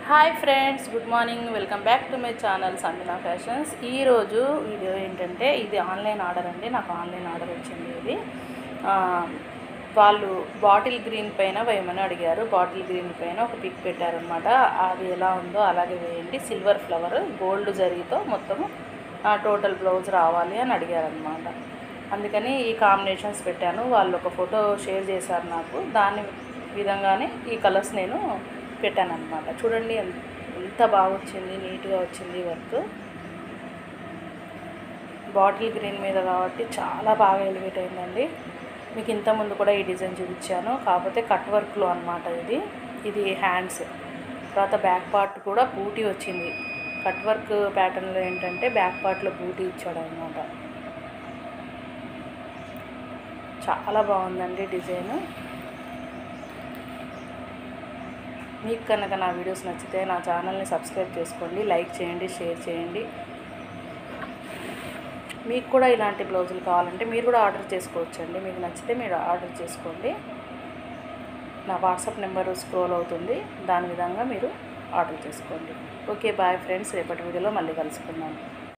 Hi friends, good morning. Welcome back to my channel Sanjana Fashions. ఈరోజు video ఏంటంటే ఇది online order అండి. నాకు ఆన్లైన్ ఆర్డర్ వచ్చింది. ఇది వాళ్ళు బాటిల్ గ్రీన్ పైన వేయమని అడిగారు. బాటిల్ గ్రీన్ పైన ఒక పిక్ పెట్టారనమాట. అది ఎలా ఉందో అలాగే వేయండి. సిల్వర్ ఫ్లవర్ గోల్డ్ జరీతో మొత్తము టోటల్ బ్లౌజ్ రావాలి అని అడిగారనమాట. అందుకని ఈ కాంబినేషన్స్ పెట్టాను. వాళ్ళు ఒక ఫోటో షేర్ చేశారు నాకు. దాని విధంగానే ఈ కలర్స్ నేను పెట్టాను అనమాట. చూడండి ఎంత బాగా వచ్చింది, నీట్గా వచ్చింది వర్క్. బాటిల్ గ్రీన్ మీద కాబట్టి చాలా బాగా ఎలివేట్ అయిందండి. మీకు ఇంతకుముందు కూడా ఈ డిజైన్ చూపించాను, కాకపోతే కట్ వర్క్లో అనమాట. ఇది హ్యాండ్స్, తర్వాత బ్యాక్ పార్ట్ కూడా బూటీ వచ్చింది. కట్ వర్క్ ప్యాటర్న్లో ఏంటంటే బ్యాక్ పార్ట్లో బూటీ ఇచ్చాడు అనమాట. చాలా బాగుందండి డిజైన్. మీకు కనుక నా వీడియోస్ నచ్చితే నా ఛానల్ని సబ్స్క్రైబ్ చేసుకోండి, లైక్ చేయండి, షేర్ చేయండి. మీకు కూడా ఇలాంటి బ్లౌజులు కావాలంటే మీరు కూడా ఆర్డర్ చేసుకోవచ్చండి. మీకు నచ్చితే మీరు ఆర్డర్ చేసుకోండి. నా వాట్సాప్ నెంబర్ స్క్రోల్ అవుతుంది, దాని విధంగా మీరు ఆర్డర్ చేసుకోండి. Okay, bye friends. రేపటి వీడియోలో మళ్ళీ కలుసుకుందాం.